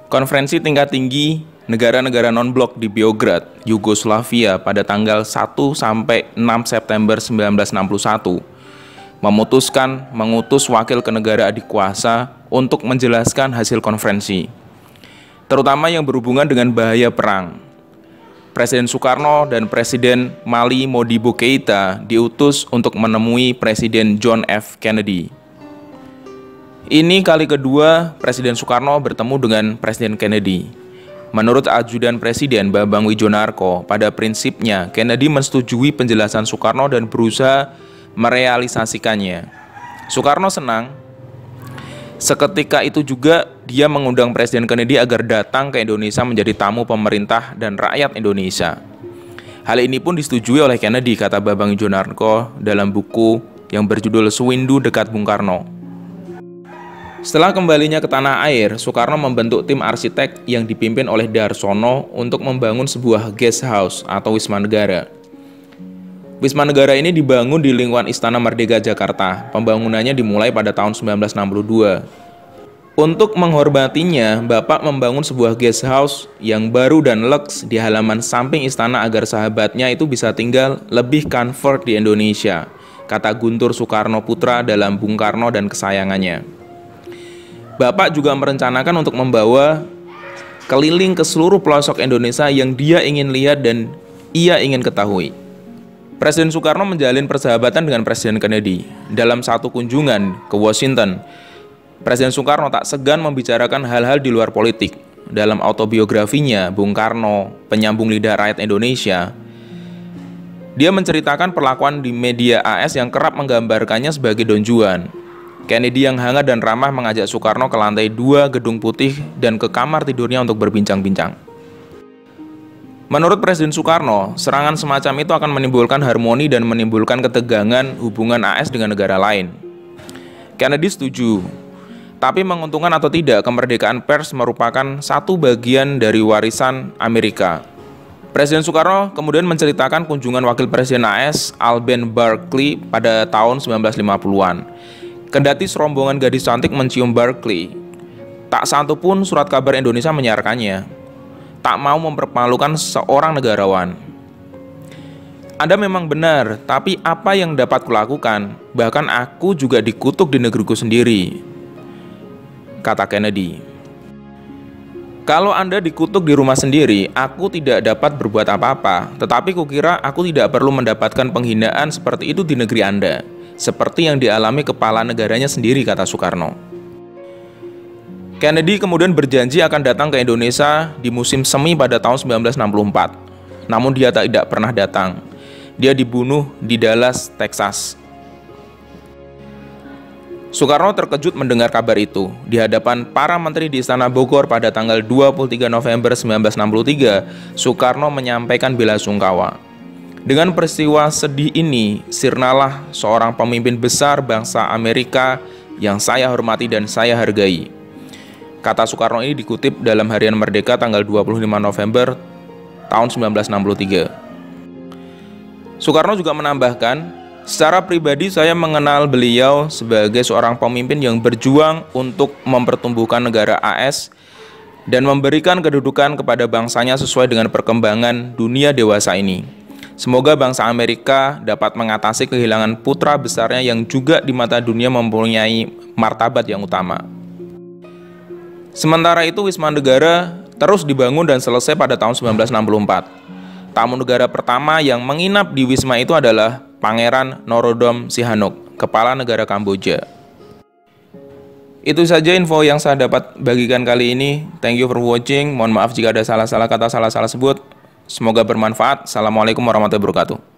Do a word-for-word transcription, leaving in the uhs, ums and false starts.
Konferensi tingkat tinggi negara-negara non-blok di Beograd, Yugoslavia pada tanggal satu sampai enam September seribu sembilan ratus enam puluh satu memutuskan mengutus wakil ke negara adik kuasa untuk menjelaskan hasil konferensi, terutama yang berhubungan dengan bahaya perang. Presiden Soekarno dan Presiden Mali Modibo Keïta diutus untuk menemui Presiden John F. Kennedy. Ini kali kedua Presiden Soekarno bertemu dengan Presiden Kennedy. Menurut ajudan Presiden Bambang Wijonarko, pada prinsipnya Kennedy menyetujui penjelasan Soekarno dan berusaha merealisasikannya. Soekarno senang. Seketika itu juga dia mengundang Presiden Kennedy agar datang ke Indonesia menjadi tamu pemerintah dan rakyat Indonesia. Hal ini pun disetujui oleh Kennedy, kata Bambang Wijonarko dalam buku yang berjudul Sewindu Dekat Bung Karno. Setelah kembalinya ke tanah air, Soekarno membentuk tim arsitek yang dipimpin oleh Darsono untuk membangun sebuah guest house atau Wisma Negara. Wisma Negara ini dibangun di lingkungan Istana Merdeka Jakarta. Pembangunannya dimulai pada tahun seribu sembilan ratus enam puluh dua. Untuk menghormatinya, Bapak membangun sebuah guest house yang baru dan leks di halaman samping istana agar sahabatnya itu bisa tinggal lebih comfort di Indonesia, kata Guntur Soekarno Putra dalam Bung Karno dan Kesayangannya. Bapak juga merencanakan untuk membawa keliling ke seluruh pelosok Indonesia yang dia ingin lihat dan ia ingin ketahui. Presiden Soekarno menjalin persahabatan dengan Presiden Kennedy. Dalam satu kunjungan ke Washington, Presiden Soekarno tak segan membicarakan hal-hal di luar politik. Dalam autobiografinya, Bung Karno, Penyambung Lidah Rakyat Indonesia, dia menceritakan perlakuan di media A S yang kerap menggambarkannya sebagai Don Juan. Kennedy yang hangat dan ramah mengajak Soekarno ke lantai dua Gedung Putih dan ke kamar tidurnya untuk berbincang-bincang. Menurut Presiden Soekarno, serangan semacam itu akan menimbulkan harmoni dan menimbulkan ketegangan hubungan A S dengan negara lain. Kennedy setuju, tapi menguntungkan atau tidak, kemerdekaan pers merupakan satu bagian dari warisan Amerika. Presiden Soekarno kemudian menceritakan kunjungan Wakil Presiden A S Alben Barkley pada tahun seribu sembilan ratus lima puluhan. Kendati serombongan gadis cantik mencium Barkley, tak satu pun surat kabar Indonesia menyiarkannya. Tak mau mempermalukan seorang negarawan. Anda memang benar, tapi apa yang dapat kulakukan? Bahkan aku juga dikutuk di negeriku sendiri, kata Kennedy. Kalau Anda dikutuk di rumah sendiri, aku tidak dapat berbuat apa-apa. Tetapi kukira aku tidak perlu mendapatkan penghinaan seperti itu di negeri Anda, seperti yang dialami kepala negaranya sendiri, kata Soekarno. Kennedy kemudian berjanji akan datang ke Indonesia di musim semi pada tahun seribu sembilan ratus enam puluh empat. Namun dia tidak pernah datang. Dia dibunuh di Dallas, Texas. Soekarno terkejut mendengar kabar itu. Di hadapan para menteri di Istana Bogor pada tanggal dua puluh tiga November seribu sembilan ratus enam puluh tiga, Soekarno menyampaikan bela-sungkawa. Dengan peristiwa sedih ini, sirnalah seorang pemimpin besar bangsa Amerika yang saya hormati dan saya hargai. Kata Soekarno ini dikutip dalam Harian Merdeka tanggal dua puluh lima November tahun seribu sembilan ratus enam puluh tiga. Soekarno juga menambahkan, secara pribadi saya mengenal beliau sebagai seorang pemimpin yang berjuang untuk mempertumbuhkan negara A S dan memberikan kedudukan kepada bangsanya sesuai dengan perkembangan dunia dewasa ini. Semoga bangsa Amerika dapat mengatasi kehilangan putra besarnya yang juga di mata dunia mempunyai martabat yang utama. Sementara itu, Wisma Negara terus dibangun dan selesai pada tahun seribu sembilan ratus enam puluh empat. Tamu negara pertama yang menginap di Wisma itu adalah Pangeran Norodom Sihanouk, Kepala Negara Kamboja. Itu saja info yang saya dapat bagikan kali ini. Thank you for watching. Mohon maaf jika ada salah-salah kata, salah-salah sebut. Semoga bermanfaat. Assalamualaikum warahmatullahi wabarakatuh.